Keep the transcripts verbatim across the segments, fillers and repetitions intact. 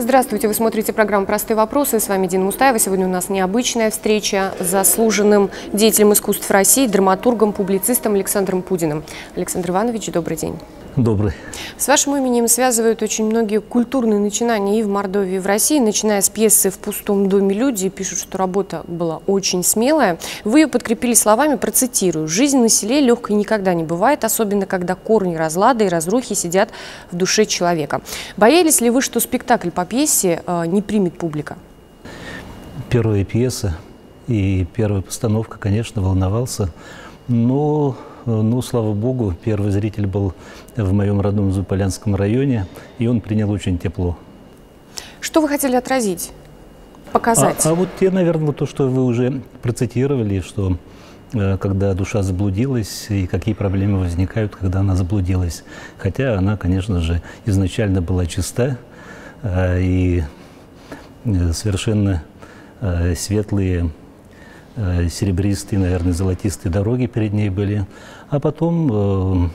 Здравствуйте, вы смотрите программу «Простые вопросы». С вами Дина Мустаева. Сегодня у нас необычная встреча с заслуженным деятелем искусств России, драматургом, публицистом Александром Пудиным. Александр Иванович, добрый день. Добрый. С вашим именем связывают очень многие культурные начинания и в Мордовии, и в России. Начиная с пьесы «В пустом доме люди», пишут, что работа была очень смелая. Вы ее подкрепили словами, процитирую: «Жизнь на селе легкой никогда не бывает, особенно когда корни разлада и разрухи сидят в душе человека». Боялись ли вы, что спектакль по пьесе э, не примет публика? Первая пьеса и первая постановка, конечно, волновался, но... Ну, слава богу, первый зритель был в моем родном Зуполянском районе, и он принял очень тепло. Что вы хотели отразить, показать? А, а вот те, наверное, то, что вы уже процитировали, что э, когда душа заблудилась, и какие проблемы возникают, когда она заблудилась. Хотя она, конечно же, изначально была чиста, э, и э, совершенно э, светлые, серебристые, наверное, золотистые дороги перед ней были. А потом,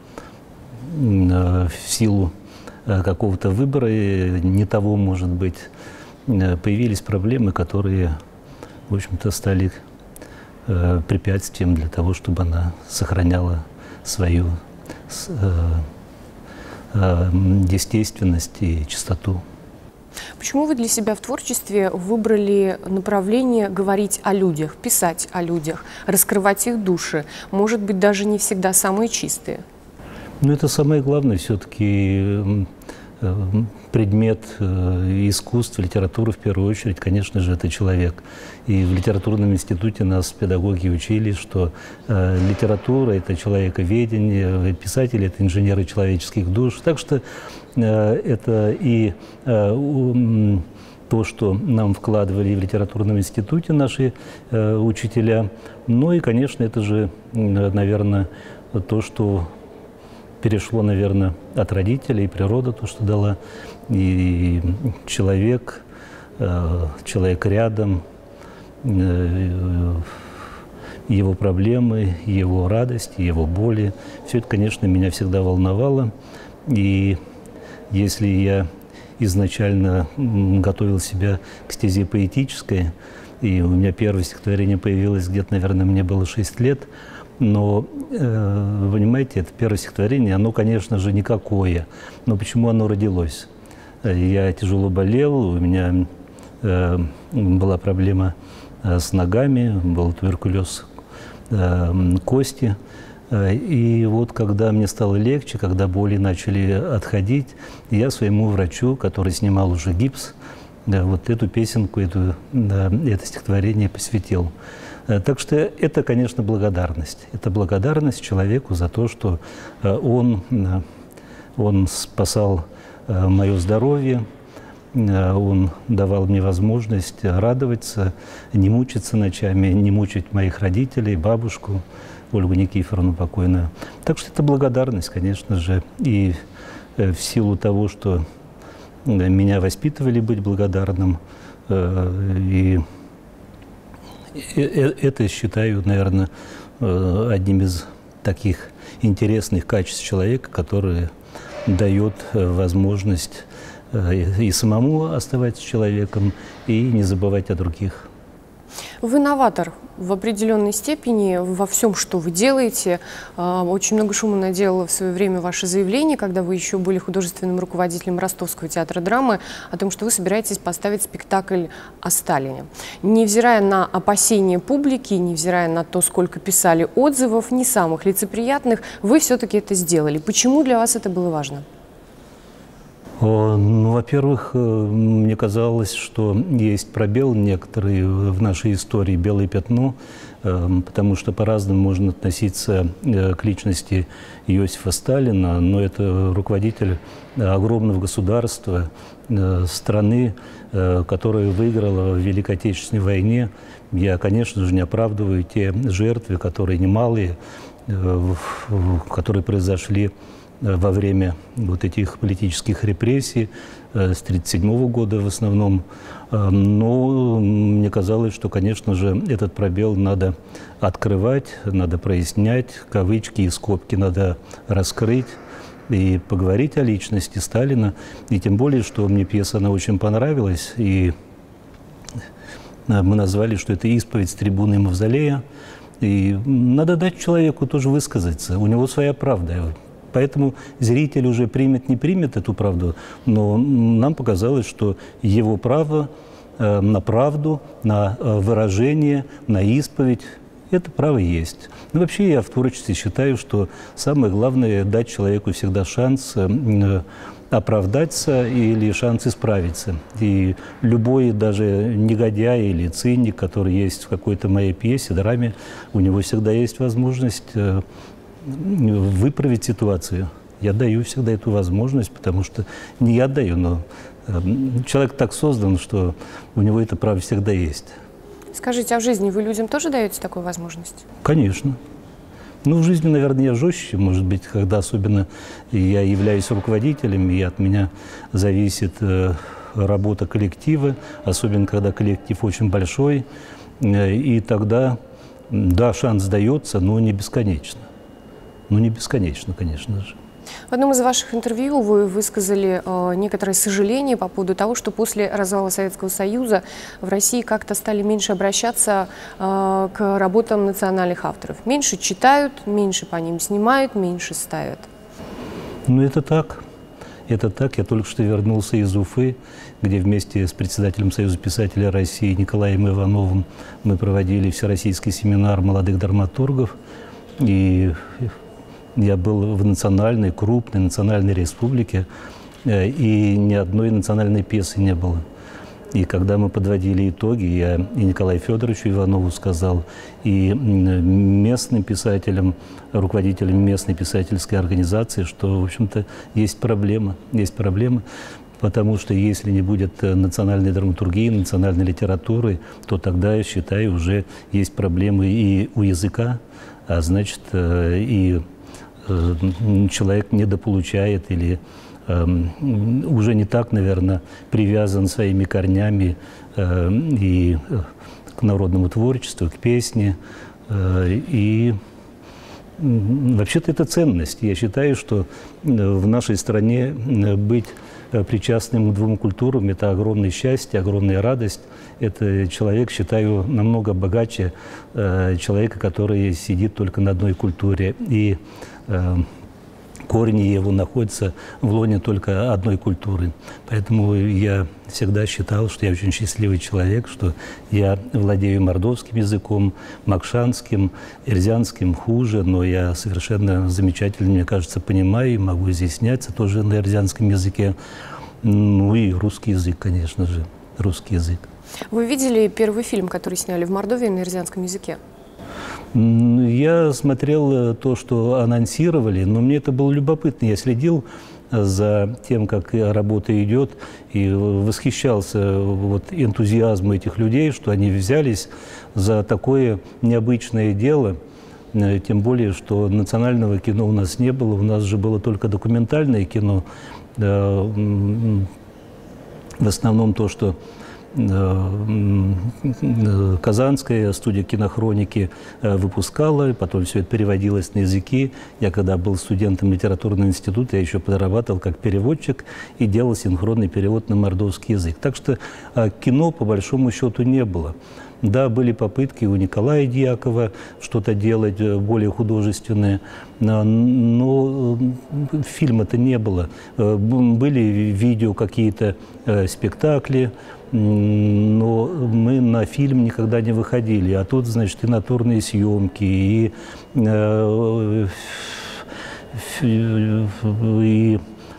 э, э, в силу какого-то выбора, не того, может быть, появились проблемы, которые, в общем-то, стали э, препятствием для того, чтобы она сохраняла свою э, э, естественность и чистоту. Почему вы для себя в творчестве выбрали направление говорить о людях, писать о людях, раскрывать их души, может быть, даже не всегда самые чистые? Ну, это самое главное все-таки. Предмет искусства, литературы, в первую очередь, конечно же, это человек. И в литературном институте нас педагоги учили, что э, литература – это человековедение, писатели – это инженеры человеческих душ. Так что э, это и э, то, что нам вкладывали в литературном институте наши э, учителя. Ну и, конечно, это же, наверное, то, что перешло, наверное, от родителей, и природа то, что дала, и человек, человек рядом, его проблемы, его радость, его боли. Все это, конечно, меня всегда волновало. И если я изначально готовил себя к стезе поэтической, и у меня первое стихотворение появилось где-то, наверное, мне было шесть лет, но, э, понимаете, это первое стихотворение, оно, конечно же, никакое. Но почему оно родилось? Я тяжело болел, у меня э, была проблема э, с ногами, был туберкулез э, кости. И вот когда мне стало легче, когда боли начали отходить, я своему врачу, который снимал уже гипс, да, вот эту песенку, эту, да, это стихотворение посвятил. Так что это, конечно, благодарность. Это благодарность человеку за то, что он, он спасал мое здоровье, он давал мне возможность радоваться, не мучиться ночами, не мучить моих родителей, бабушку, Ольгу Никифоровну покойную. Так что это благодарность, конечно же. И в силу того, что меня воспитывали быть благодарным, и это считаю, наверное, одним из таких интересных качеств человека, который дает возможность и самому оставаться человеком, и не забывать о других. Вы новатор в определенной степени во всем, что вы делаете. Очень много шума наделало в свое время ваше заявление, когда вы еще были художественным руководителем Ростовского театра драмы, о том, что вы собираетесь поставить спектакль о Сталине. Невзирая на опасения публики, невзирая на то, сколько писали отзывов, не самых лицеприятных, вы все-таки это сделали. Почему для вас это было важно? Ну, во-первых, мне казалось, что есть пробел некоторый в нашей истории, белое пятно, потому что по-разному можно относиться к личности Иосифа Сталина, но это руководитель огромного государства, страны, которая выиграла в Великой Отечественной войне. Я, конечно же, не оправдываю те жертвы, которые немалые, которые произошли во время вот этих политических репрессий с тридцать седьмого года в основном. Но мне казалось, что, конечно же, этот пробел надо открывать, надо прояснять, кавычки и скобки надо раскрыть. и поговорить о личности Сталина. И тем более, что мне пьеса, она очень понравилась, и мы назвали, что это исповедь с трибуны Мавзолея. И надо дать человеку тоже высказаться, у него своя правда. Поэтому зритель уже примет, не примет эту правду, но нам показалось, что его право э, на правду, на э, выражение, на исповедь, это право есть. Но вообще я в творчестве считаю, что самое главное – дать человеку всегда шанс э, оправдаться или шанс исправиться. И любой даже негодяй или циник, который есть в какой-то моей пьесе, драме, у него всегда есть возможность э, выправить ситуацию. Я даю всегда эту возможность, потому что не я даю, но э, человек так создан, что у него это право всегда есть. Скажите, а в жизни вы людям тоже даете такую возможность? Конечно. Ну, в жизни, наверное, я жестче, может быть, когда особенно я являюсь руководителем, и от меня зависит э, работа коллектива, особенно когда коллектив очень большой, э, и тогда, да, шанс дается, но не бесконечно. Ну, не бесконечно, конечно же. В одном из ваших интервью вы высказали э, некоторое сожаление по поводу того, что после развала Советского Союза в России как-то стали меньше обращаться э, к работам национальных авторов. Меньше читают, меньше по ним снимают, меньше ставят. Ну, это так. Это так. Я только что вернулся из Уфы, где вместе с председателем Союза писателей России Николаем Ивановым мы проводили всероссийский семинар молодых драматургов. И я был в национальной, крупной национальной республике, и ни одной национальной пьесы не было. И когда мы подводили итоги, я и Николаю Федоровичу Иванову сказал, и местным писателям, руководителям местной писательской организации, что, в общем-то, есть проблема, есть проблема, потому что если не будет национальной драматургии, национальной литературы, то тогда, я считаю, уже есть проблемы и у языка, а значит, и человек недополучает или э, уже не так, наверное, привязан своими корнями э, и к народному творчеству, к песне. Э, и вообще-то это ценность. Я считаю, что в нашей стране быть причастным к двум культурам – это огромное счастье, огромная радость. Это человек, считаю, намного богаче э, человека, который сидит только на одной культуре. И э, корни его находятся в лоне только одной культуры. Поэтому я всегда считал, что я очень счастливый человек, что я владею мордовским языком, макшанским, эрзянским хуже, но я совершенно замечательно, мне кажется, понимаю и могу изъясняться тоже на эрзянском языке. Ну и русский язык, конечно же, русский язык. Вы видели первый фильм, который сняли в Мордовии на эрзянском языке? Я смотрел то, что анонсировали, но мне это было любопытно. Я следил за тем, как работа идет, и восхищался вот энтузиазмом этих людей, что они взялись за такое необычное дело. Тем более, что национального кино у нас не было, у нас же было только документальное кино. В основном то, что Казанская студия кинохроники выпускала, потом все это переводилось на языки. Я когда был студентом литературного института, я еще подрабатывал как переводчик и делал синхронный перевод на мордовский язык. Так что кино по большому счету не было. Да, были попытки у Николая Дьякова что-то делать более художественное, но фильма-то не было. Были видео какие-то спектакли, но мы на фильм никогда не выходили. А тут, значит, и натурные съемки, и, и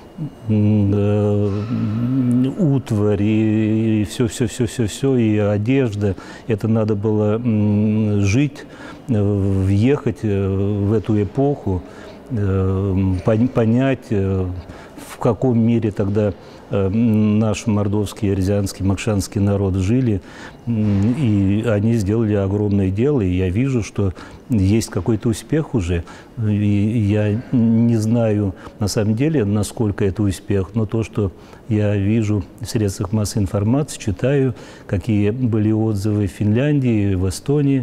утварь, и все-все-все-все-все, и одежда. Это надо было жить, въехать в эту эпоху, понять, в каком мире тогда наш мордовский, эрзянский, макшанский народ жили, и они сделали огромное дело, и я вижу, что есть какой-то успех уже. И я не знаю на самом деле, насколько это успех, но то, что я вижу в средствах массовой информации, читаю, какие были отзывы в Финляндии, в Эстонии,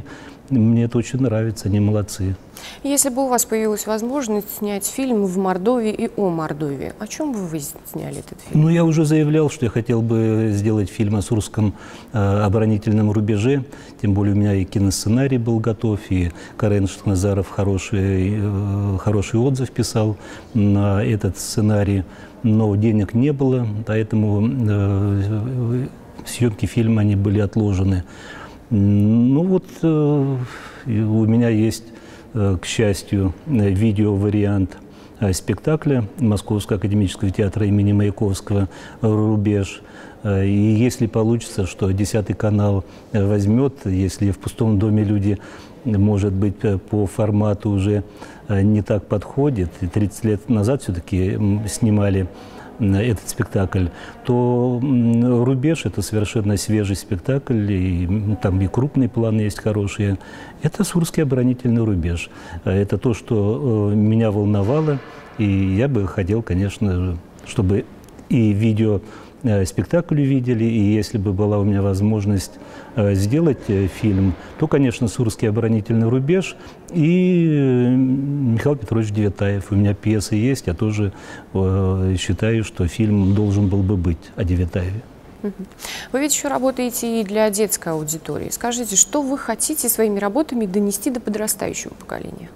мне это очень нравится, они молодцы. Если бы у вас появилась возможность снять фильм в Мордовии и о Мордовии, о чем бы вы сняли этот фильм? Ну, я уже заявлял, что я хотел бы сделать фильм о сурском э, оборонительном рубеже. Тем более у меня и киносценарий был готов, и Карен Шахназаров хороший, э, хороший отзыв писал на этот сценарий. Но денег не было, поэтому э, съемки фильма они были отложены. Ну вот э, у меня есть, к счастью, видеовариант спектакля Московского академического театра имени Маяковского «Рубеж». И если получится, что десятый канал возьмет, если в «Пустом доме» люди, может быть, по формату уже не так подходит, и тридцать лет назад все-таки снимали этот спектакль, то «Рубеж» — это совершенно свежий спектакль, и там и крупные планы есть хорошие. Это сурский оборонительный рубеж. Это то, что меня волновало, и я бы хотел, конечно, чтобы и видео спектакль увидели, и если бы была у меня возможность сделать фильм, то, конечно, сурский оборонительный рубеж и Михаил Петрович Девятаев. У меня пьеса есть, я тоже считаю, что фильм должен был бы быть о Девятаеве. Вы ведь еще работаете и для детской аудитории. Скажите, что вы хотите своими работами донести до подрастающего поколения?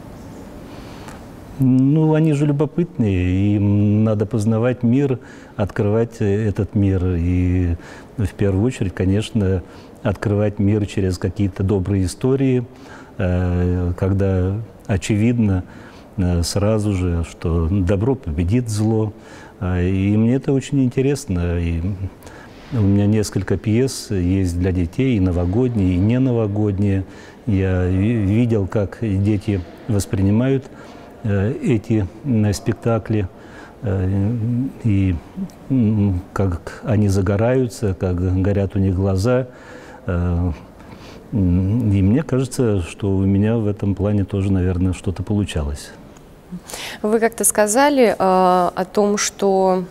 Ну, они же любопытные, им надо познавать мир, открывать этот мир. И в первую очередь, конечно, открывать мир через какие-то добрые истории, когда очевидно сразу же, что добро победит зло. И мне это очень интересно. И у меня несколько пьес есть для детей, и новогодние, и не новогодние. Я видел, как дети воспринимают эти спектакли, и как они загораются, как горят у них глаза. И мне кажется, что у меня в этом плане тоже, наверное, что-то получалось. Вы как-то сказали э, о том, что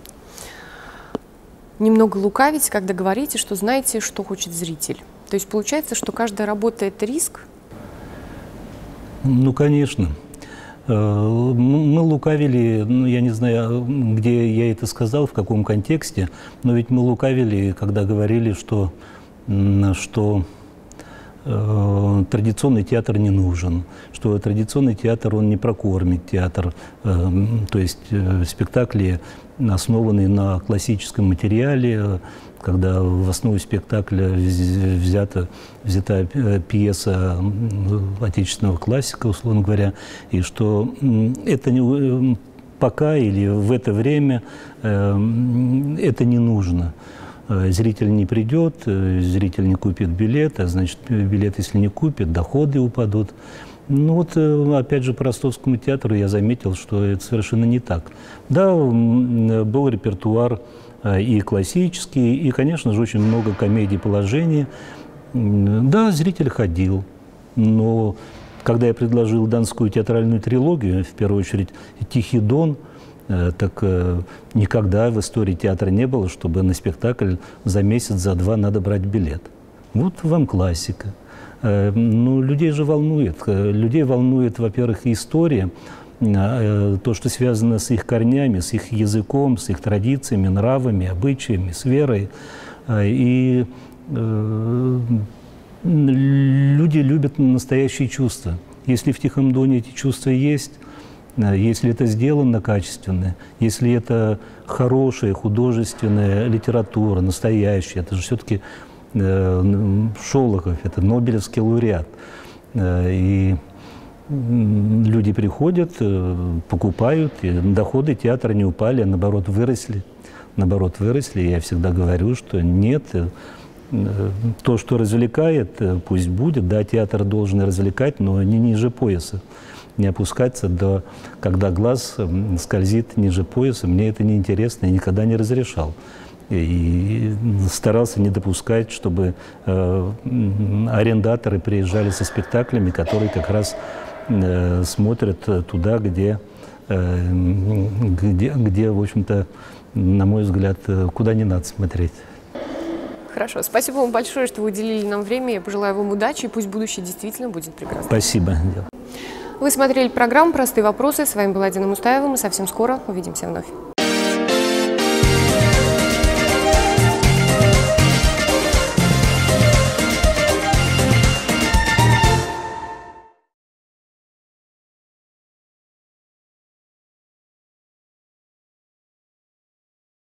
немного лукавите, когда говорите, что знаете, что хочет зритель. То есть получается, что каждая работа – это риск? Ну, конечно. Мы лукавили, ну, я не знаю, где я это сказал, в каком контексте, но ведь мы лукавили, когда говорили, что, что э, традиционный театр не нужен, что традиционный театр, он не прокормит театр, э, то есть э, спектакли, основанные на классическом материале, когда в основу спектакля взята, взята пьеса отечественного классика, условно говоря, и что это не, пока или в это время э, это не нужно. Зритель не придет, зритель не купит билет, а значит, билет, если не купит, доходы упадут. Ну вот, опять же, по Ростовскому театру я заметил, что это совершенно не так. Да, был репертуар и классический, и, конечно же, очень много комедий, положений. Да, зритель ходил, но когда я предложил Донскую театральную трилогию, в первую очередь «Тихий Дон», так никогда в истории театра не было, чтобы на спектакль за месяц, за два надо брать билет. Вот вам классика. Ну, людей же волнует. Людей волнует, во-первых, история, то, что связано с их корнями, с их языком, с их традициями, нравами, обычаями, с верой. И э, люди любят настоящие чувства. Если в «Тихом Доне» эти чувства есть, если это сделано качественно, если это хорошая художественная литература, настоящая, это же все-таки э, Шолохов, это Нобелевский лауреат. И люди приходят, покупают, и доходы театра не упали, а наоборот выросли. Наоборот выросли. Я всегда говорю, что нет, то, что развлекает, пусть будет. Да, театр должен развлекать, но не ниже пояса. Не опускаться до, когда глаз скользит ниже пояса. Мне это неинтересно, я никогда не разрешал. И старался не допускать, чтобы э, арендаторы приезжали со спектаклями, которые как раз э, смотрят туда, где, э, где, где, в общем-то, на мой взгляд, куда не надо смотреть. Хорошо. Спасибо вам большое, что вы уделили нам время. Я пожелаю вам удачи, и пусть будущее действительно будет прекрасно. Спасибо. Вы смотрели программу «Простые вопросы». С вами была Дина Мустаева. Мы совсем скоро увидимся вновь.